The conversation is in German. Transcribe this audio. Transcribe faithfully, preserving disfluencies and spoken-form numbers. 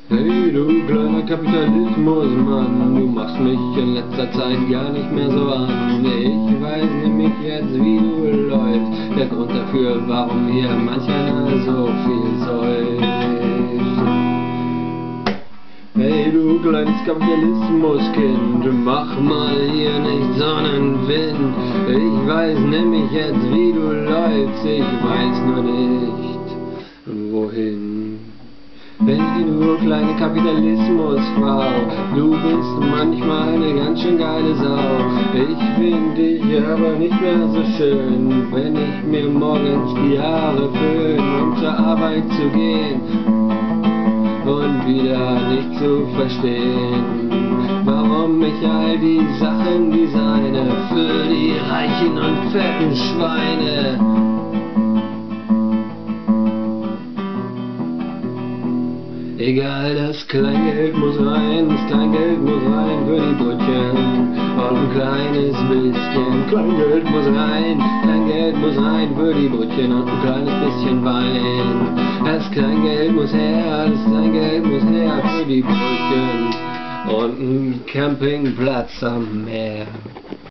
Hey du kleiner Kapitalismusmann, du machst mich in letzter Zeit gar nicht mehr so an. Ich weiß nämlich jetzt, wie du läufst, der Grund dafür, warum hier manch einer so viel säuft. Hey du kleines Kapitalismuskind, mach mal hier nicht Sonnenwind. Ich weiß nämlich jetzt, wie du läufst, ich weiß nur nicht, wohin. Hey du kleine Kapitalismusfrau, du bist manchmal eine ganz schön geile Sau. Ich find dich aber nicht mehr so schön, wenn ich mir morgens die Haare föhn, um zur Arbeit zu gehen und wieder nicht zu verstehen, warum ich all die Sachen designe für die reichen und fetten Schweine. Egal, das Kleingeld muss rein, das Kleingeld muss rein für die Brötchen und ein kleines bisschen Kleingeld muss rein, Kleingeld muss rein für die Brötchen und ein kleines bisschen Wein. Das Kleingeld muss her, das Kleingeld muss her für die Brötchen und ein Campingplatz am Meer.